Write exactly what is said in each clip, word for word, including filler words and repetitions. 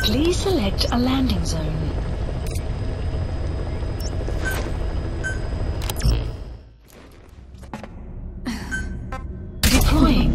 Please select a landing zone. Deploying.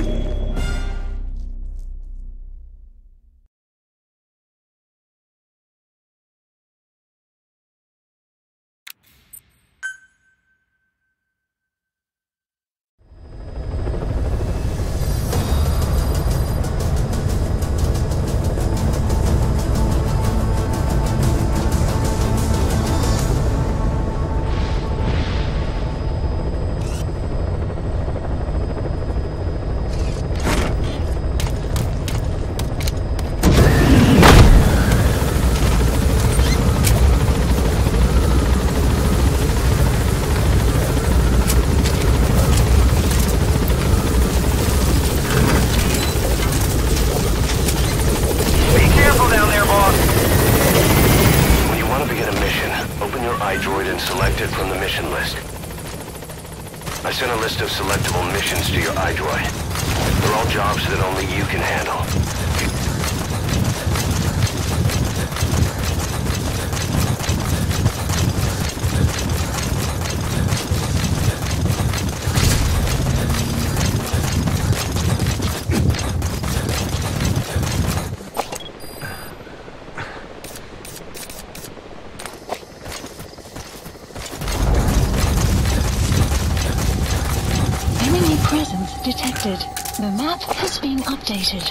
I sent a list of selectable missions to your iDroid. They're all jobs that only you can handle. Presence detected. The map has been updated.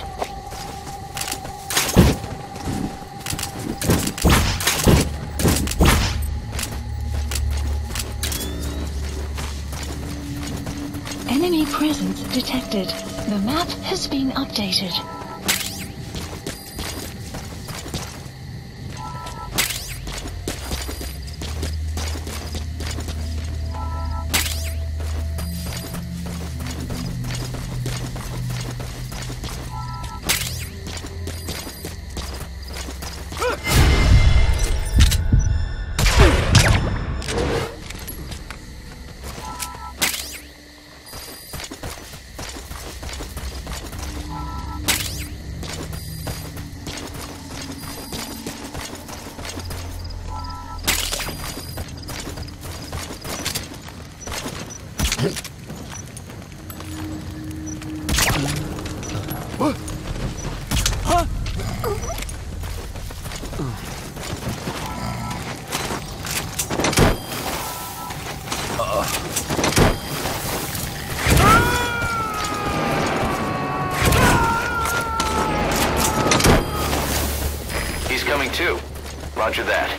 Enemy presence detected. The map has been updated. He's coming too. Roger that.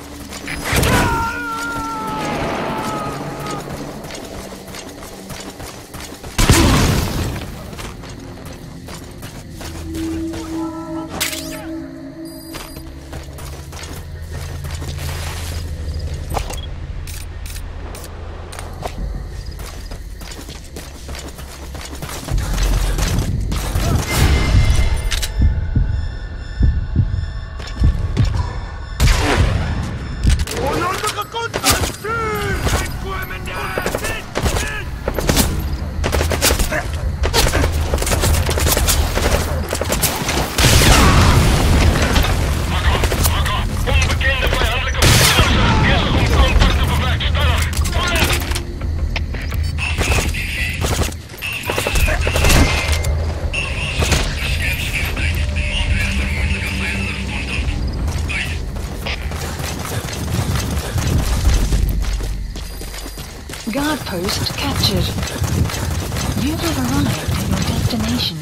Guard post captured. You have arrived at your destination.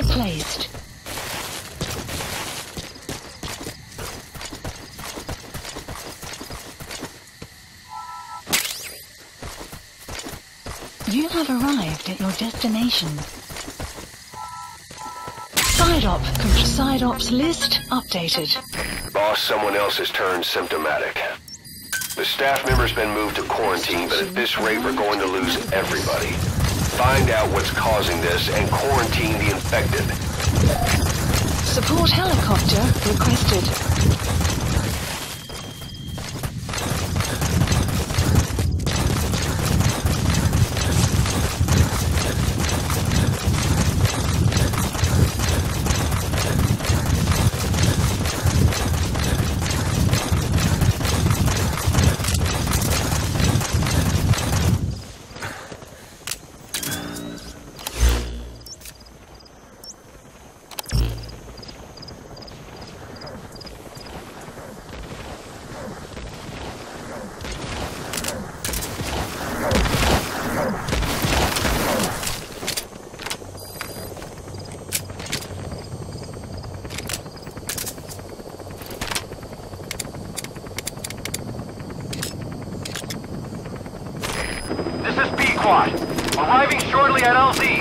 placed. You have arrived at your destination. Side op, side ops list updated. Boss, someone else has turned symptomatic. The staff member's been moved to quarantine, but at this rate we're going to lose everybody. Find out what's causing this and quarantine the infected. Support helicopter requested. This is B Quad. Arriving shortly at L Z.